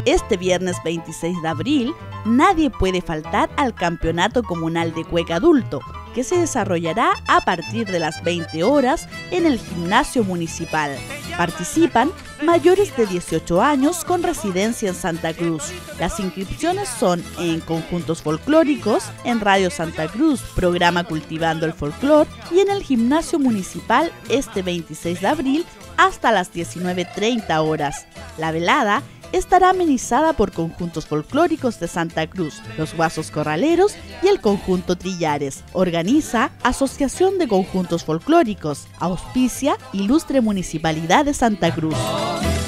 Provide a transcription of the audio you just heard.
Este viernes 26 de abril, nadie puede faltar al Campeonato Comunal de Cueca Adulto, que se desarrollará a partir de las 20 horas en el Gimnasio Municipal. Participan mayores de 18 años con residencia en Santa Cruz. Las inscripciones son en conjuntos folclóricos, en Radio Santa Cruz, programa Cultivando el Folclor, y en el Gimnasio Municipal este 26 de abril hasta las 19:30 horas. La velada estará amenizada por conjuntos folclóricos de Santa Cruz, los Guasos Corraleros y el conjunto Trillares. Organiza Asociación de Conjuntos Folclóricos. Auspicia Ilustre Municipalidad de Santa Cruz.